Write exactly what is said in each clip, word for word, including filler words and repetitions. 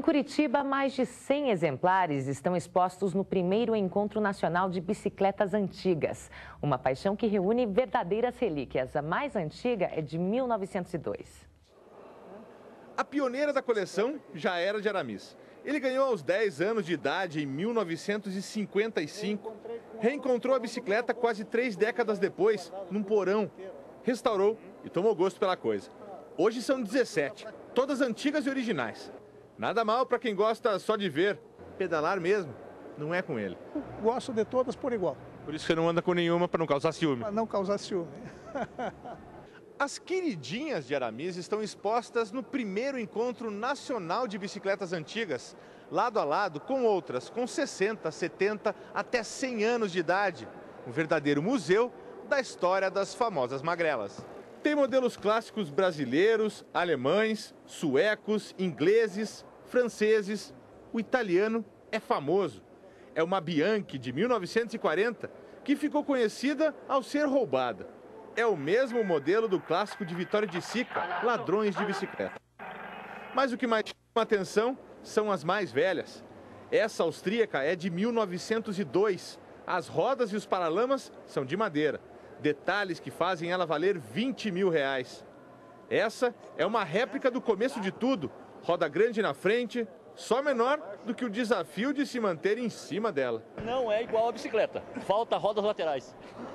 Curitiba, mais de cem exemplares estão expostos no primeiro Encontro Nacional de Bicicletas Antigas. Uma paixão que reúne verdadeiras relíquias. A mais antiga é de mil novecentos e dois. A pioneira da coleção já era de Aramis. Ele ganhou aos dez anos de idade em mil novecentos e cinquenta e cinco. Reencontrou a bicicleta quase três décadas depois, num porão. Restaurou e tomou gosto pela coisa. Hoje são dezessete, todas antigas e originais. Nada mal para quem gosta só de ver. Pedalar mesmo, não é com ele. Gosto de todas por igual. Por isso você não anda com nenhuma para não causar ciúme. Para não causar ciúme. As queridinhas de Aramis estão expostas no primeiro Encontro Nacional de Bicicletas Antigas, lado a lado com outras com sessenta, setenta até cem anos de idade. Um verdadeiro museu da história das famosas magrelas. Tem modelos clássicos brasileiros, alemães, suecos, ingleses, franceses. O italiano é famoso. É uma Bianchi de mil novecentos e quarenta que ficou conhecida ao ser roubada. É o mesmo modelo do clássico de Vitória de Sica, Ladrões de Bicicleta. Mas o que mais chama atenção são as mais velhas. Essa austríaca é de mil novecentos e dois. As rodas e os paralamas são de madeira. Detalhes que fazem ela valer vinte mil reais. Essa é uma réplica do começo de tudo. Roda grande na frente, só menor do que o desafio de se manter em cima dela. Não é igual a bicicleta, falta rodas laterais.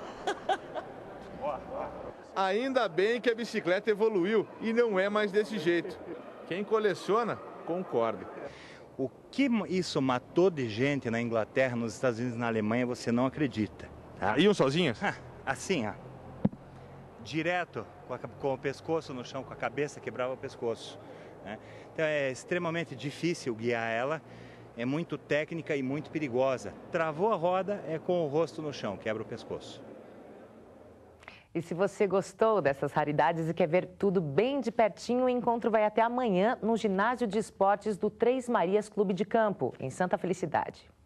Ainda bem que a bicicleta evoluiu e não é mais desse jeito. Quem coleciona, concorda. O que isso matou de gente na Inglaterra, nos Estados Unidos e na Alemanha, você não acredita. Tá? Iam sozinhas? Assim, ó. Direto, com, a, com o pescoço no chão, com a cabeça, quebrava o pescoço. Né? Então é extremamente difícil guiar ela, é muito técnica e muito perigosa. Travou a roda, é com o rosto no chão, quebra o pescoço. E se você gostou dessas raridades e quer ver tudo bem de pertinho, o encontro vai até amanhã no Ginásio de Esportes do Três Marias Clube de Campo, em Santa Felicidade.